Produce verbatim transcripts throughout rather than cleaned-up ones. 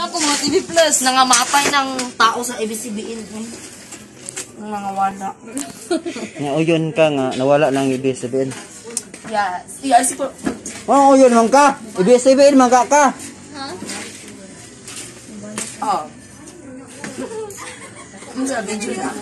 ko mga T V Plus. Nangamapay ng tao sa A B C B N. Eh. Nangawala. Nauyon ka nga, nawala ng A B C B N. Yeah, T R C po. Oh, uyon man ka. A B C B N man ka ka. Ha? Oh. Ano sa video na?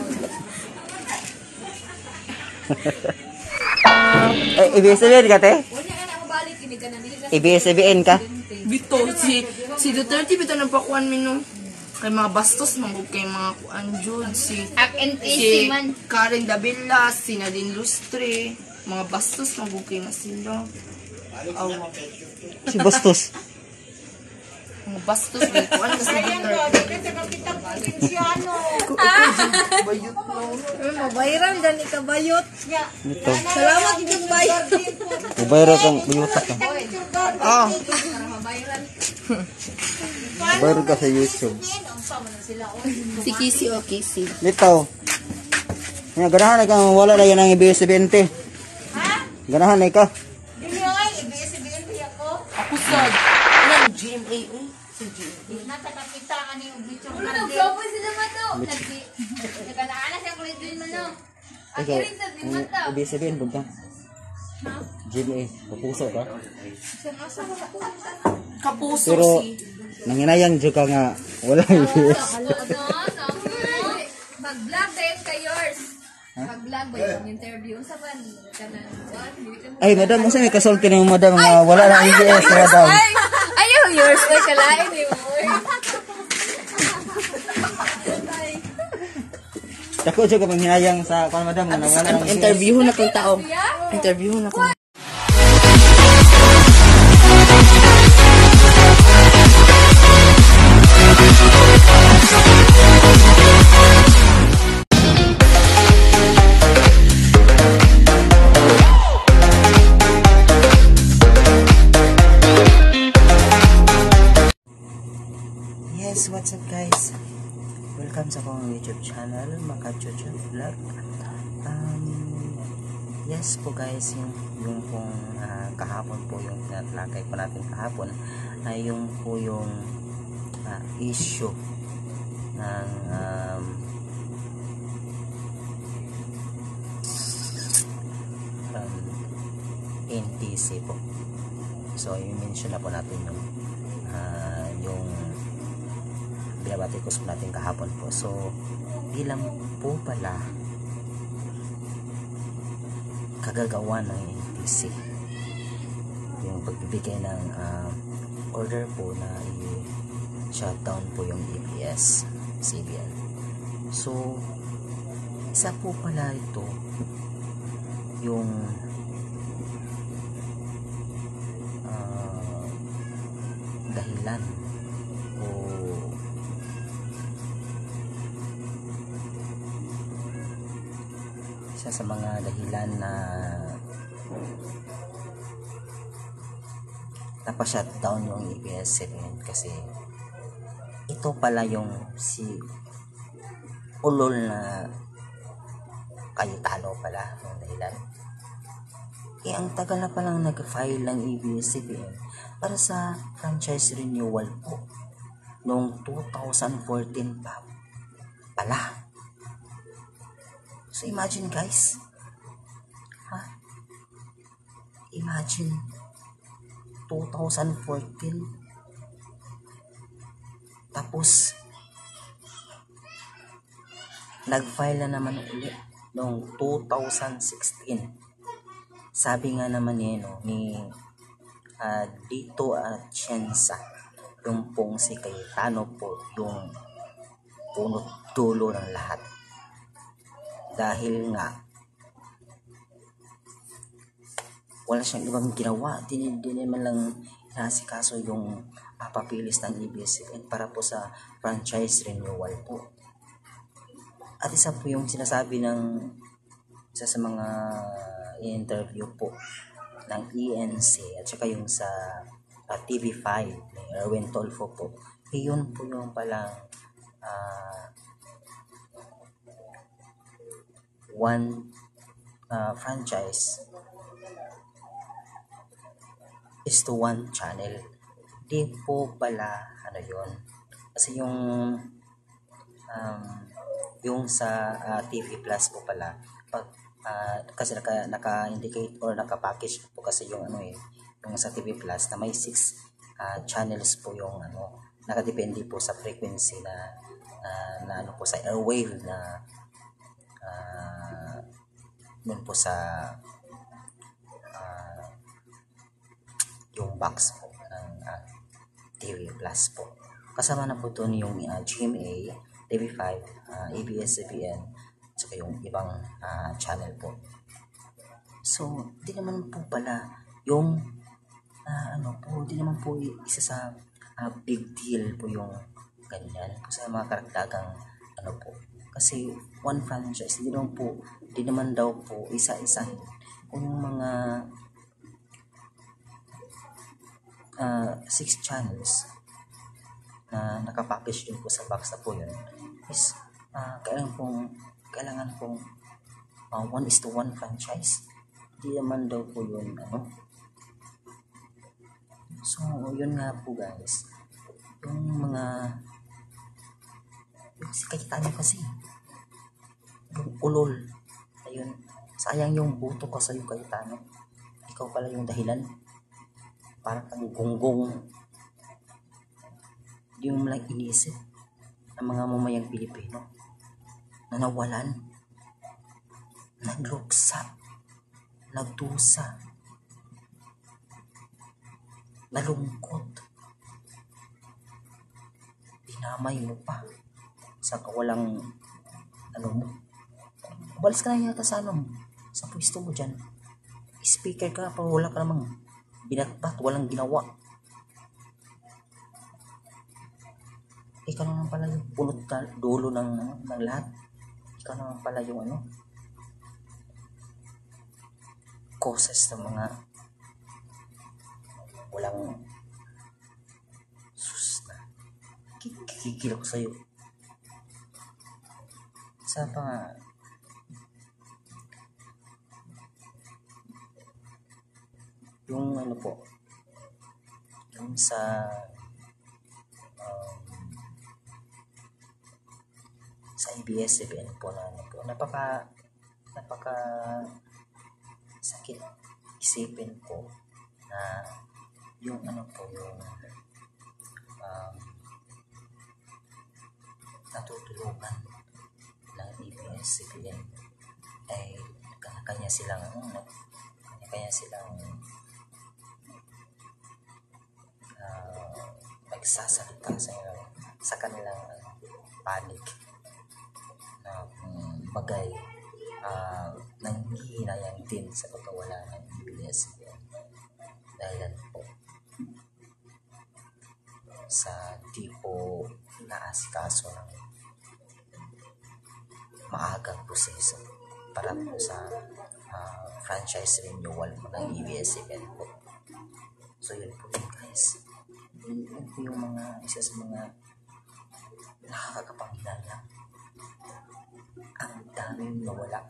Eh, A B C B N ka, te? A B C B N ka? Bito, si si Duterte bito nang pakuan minum. Kay mga bastos mangog kay mga kuan jud si si Karen Davila, si Nadine Lustre, mga bastos mangog kay na sila. Aw. Si bastos. Mga bastos may kuan kasi Duterte. Bayot no. Mabayran gani ka bayot. Ito. Salamat yung bayot. Ubayra kang bayutak ka. Ah. Ubayra ka sa YouTube. Si Kisi o Kisi. Litaw. Nga, ganahan na kang wala na yan ang A B C B N, te. Ha? Ganahan na ka. Dili ay A B S B N ako. Ako sad. Anong G M A o? Si G M A. Nata kakita ani og bicho. Ano gapo sila mato? Lagi. Nagkanaana siya kulit din man no. Ang Ikaw, iring sa di ang mata. A B C B N, bugta. G M A, kapuso ka. Kapuso Pero, si. nanginayang dyan ka nga, wala A B S. Ano, sabi. Mag-vlog din ka yours. Mag-vlog ba yung interview? Sa ban? Kanan. Ay, madam, kasi may kasulti ng madam nga wala na A B S, madam. Ay, ayaw yours. Ay, kalain eh mo. Dako dyan ka panghinayang sa kung madam nga wala ng A B S. Interview na kong tao. Interview na kong. Yes, what's up guys? Welcome sa akong YouTube channel, Makachuchu Vlog. Um, yes po guys, yung, yung pong uh, kahapon po, yung natlakay po natin kahapon, ay uh, yung po yung uh, issue ng um, um, N T C po. So, i-mention na po natin yung uh, yung binabatikos po natin kahapon po. So, bilang po pala kagagawa ng N T C yung pagbibigay ng uh, order po na i-shutdown po yung A B S C B N. So, isa po pala ito yung uh, dahilan o isa sa mga dahilan na napashutdown yung A B S C B N kasi ito pala yung si ulol na Cayetano pala yung dahilan. Eh, ang tagal na palang nag-file ng A B S C B N para sa franchise renewal po noong two thousand fourteen pa pala. So imagine guys, ha? Imagine two thousand fourteen tapos nag-file na naman ulit noong two thousand sixteen. Sabi nga naman eh, no, ni uh, Dito Atienza, yung pong si Cayetano po yung punot dulo ng lahat. Dahil nga wala siyang ibang ginawa, din naman lang nasikaso yung uh, papilis ng A B S C B N para po sa franchise renewal po. At isa po yung sinasabi ng isa sa mga interview po ng E N C at saka yung sa uh, T V five ni Erwin Tolfo po, yun po yung palang uh, one uh, franchise is to one channel. Di po pala ano yun, Kasi yung um, yung sa ah, T V Plus po pala, pag ah, kasi naka, naka-indicate or naka-package po kasi yung ano eh, yung sa T V Plus na may six ah, channels po yung ano, nakadepende po sa frequency na ah, na ano po sa airwave na ah, yun po sa ah, yung box po ng ah, T V Plus po. Kasama na po doon yung uh, G M A, T V five, uh, A B S C B N, saka yung ibang uh, channel po. So, di naman po pala yung uh, ano po, di naman po isa sa uh, big deal po yung ganyan po sa mga karagdagang ano po. Kasi one franchise, di naman po, di naman daw po isa-isahin kung yung mga uh, six channels na nakapackage din po sa box na po yun is uh, kailangan pong kailangan pong uh, one is to one franchise. Hindi naman daw po yun ano. So yun nga po guys, yung mga yung si Cayetano kasi yung ulol ayun, sayang yung buto ko sa iyo Cayetano, ikaw pala yung dahilan, parang kang gunggong. Hindi mo lang inisip ang mga mamayang Pilipino na nawalan, nagluksa, nagdusa, nalungkot, dinamay mo pa sa kawalang ano mo. Umalis ka na yata sa ano mo, sa pwesto mo dyan, speaker ka pero wala ka namang binatbat, walang ginawa. Ikaw naman pala yung punot na dulo ng, ng lahat. Ikaw naman pala yung ano, causes ng mga walang sus na kikikil ko sa'yo. Sa pa nga, yung ano po, yung sa um, sa A B S C B N po na ano po, napaka napaka sakit isipin po na yung ano po yung um, natutulungan ng A B S C B N ay kanya-kanya silang ano, kanya-kanya silang uh, nagsasalita sa, sa kanilang uh, panic na um, bagay uh, nanghihinayang din sa pagkawala ng A B S C B N dahil po sa tipo naasikaso ng maagang proseso para po sa uh, franchise renewal ng A B S C B N po. So yun po yun guys, yun, yun po yung mga isa sa mga nakakapanghinala. Ang daming nawala.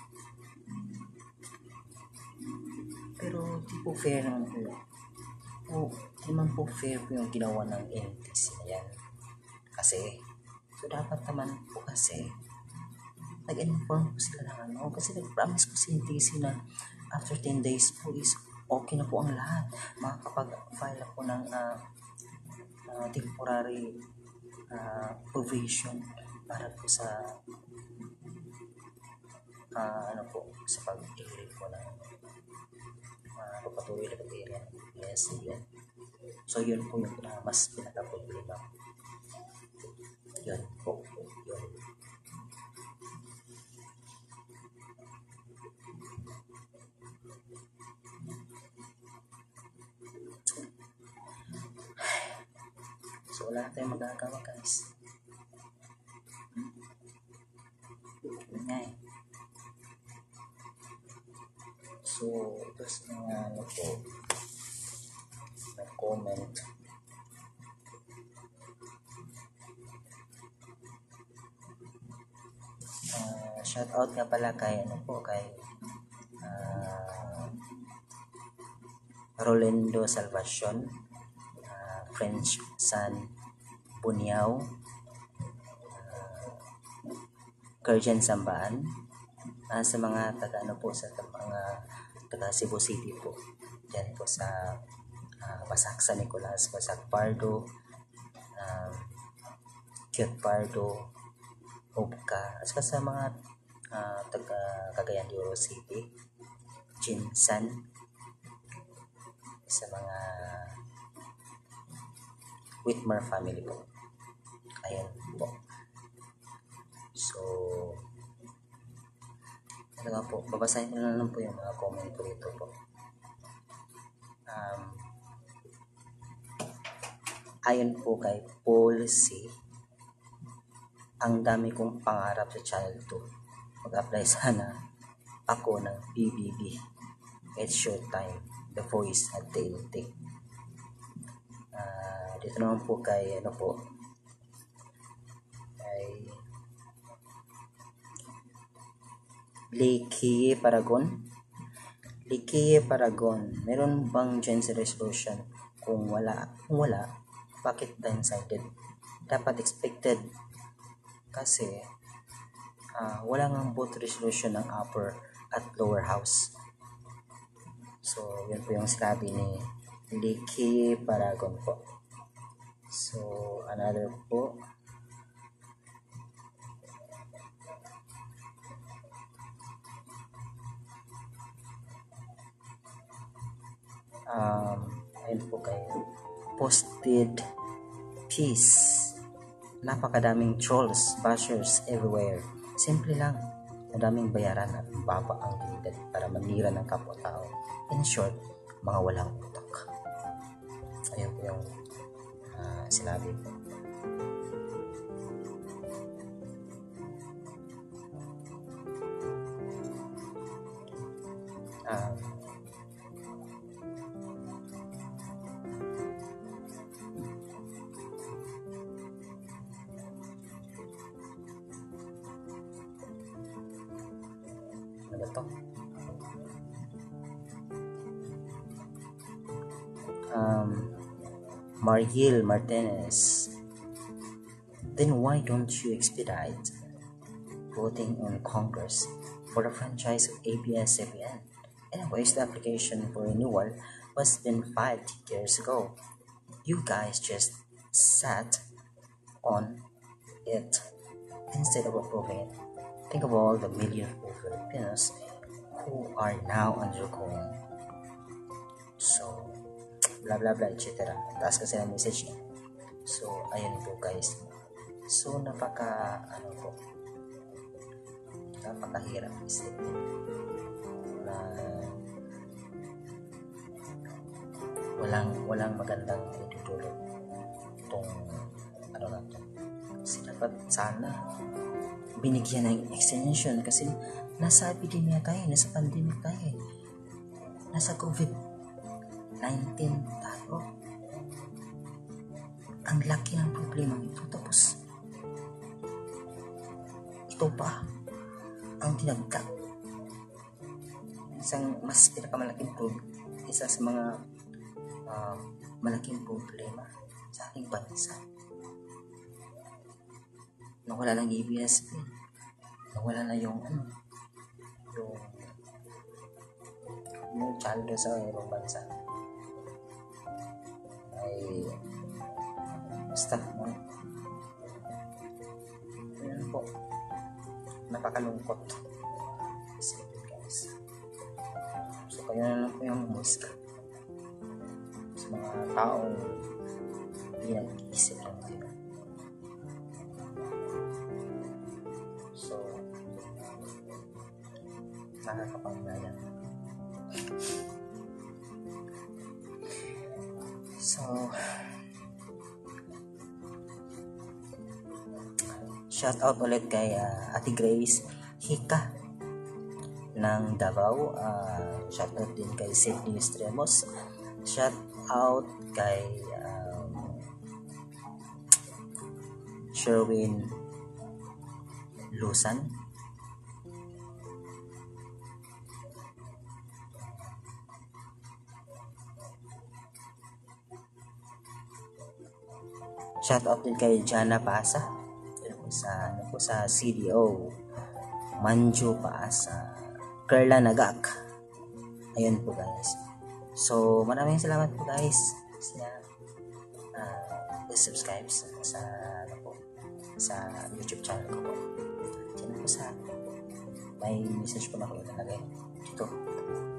Pero di po fair naman po. Po, di man po fair po yung ginawa ng N T C na yan. Kasi, so dapat naman po kasi nag-inform po sila ng ano. Kasi nag-promise po si N T C na after ten days po is okay na po ang lahat. Makakapag-file po ng uh, uh, temporary uh, provision para po sa uh, ano po, sa pag-i-rate po ng uh, pagpatuloy na pag-i-rate ng yes, yan. So yun po yung uh, mas pinaka-problema. Yun po, yun. So wala tayong magagawa guys. Yun nga eh. So ito sa mga ano po nag-comment uh, shout out nga pala kay ano po kay uh, Rolando Salvacion, uh, French San Bunyaw, Kerjan Sambaan, ah, sa mga taga ano po, sa mga taga Cebu City po, dyan po sa uh, Basak San Nicolas, Basak Pardo, um, Cute Pardo, Obka, at saka sa mga uh, taga Cagayan de Oro City, Jinsan, sa mga Whitmer family po. Ayan po. So, ano nga po, babasahin ko na lang po yung mga comment po dito po. Um, ayon po kay Paul C, ang dami kong pangarap sa channel to. Mag-apply sana ako ng B B B. It's showtime. The voice at the intake. Uh, dito naman po kay ano po, kay Liki Paragon. Liki Paragon, meron bang gender resolution? Kung wala, kung wala, bakit blindsided? Dapat expected kasi uh, wala nga both resolution ng upper at lower house. So, yun po yung sinabi ni Liki Paragon po. So, another po. Um, ayun po kayo. Posted peace. Napakadaming trolls, bashers everywhere. Simple lang. Madaming bayaran at baba ang dividend para manira ng kapwa-tao. In short, mga walang utak. Ayun po yung uh, sinabi ko. Um, ano ba to? Um, Mariel Martinez, then why don't you expedite voting on Congress for the franchise of A B S C B N? Anyways, the application for renewal was been filed years ago. You guys just sat on it instead of approving it. Think of all the millions of Filipinos who are now undergoing. So, blah blah blah, et cetera. Taas kasi ng message niya. So, ayun po guys. So, napaka, ano po, napakahirap isipin na walang, walang magandang itutulog itong, ano na to. Kasi dapat sana binigyan ng extension kasi nasa epidemya tayo, nasa pandemic tayo, nasa COVID nineteen tayo. Ang laki ng problema ito, tapos ito pa ang dinagdag. Isang mas pinakamalaking problema, isa sa mga uh, malaking problema sa ating bansa. Nawala ng A B S P, nawala na yung ano, yung yung chalo sa ibang bansa. Ay basta mo, yun po, napakalungkot guys. So kaya na lang po yung musika sa mga taong hindi nag-iisip lang tayo. So nakakapanglayan. So shout out ulit kay uh, Ate Grace Hika ng Davao. Uh, shout out din kay Sydney Estremos. Shout out kay um, Sherwin Lusan. Shout out din kay Jana Paasa. Yun po sa, ano po, sa C D O. Manjo Paasa. Carla Nagak. Ayun po guys. So, maraming salamat po guys. Sa uh, subscribe sa, sa, ano po, sa YouTube channel ko po. Diyan po sa may message po na ko ilalagay. Dito.